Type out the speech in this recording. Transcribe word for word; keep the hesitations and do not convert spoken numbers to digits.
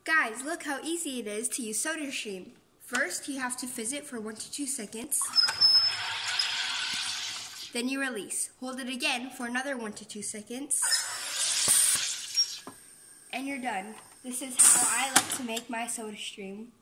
Guys, look how easy it is to use SodaStream. First, you have to fizz it for one to two seconds. Then you release. Hold it again for another one to two seconds. And you're done. This is how I like to make my SodaStream.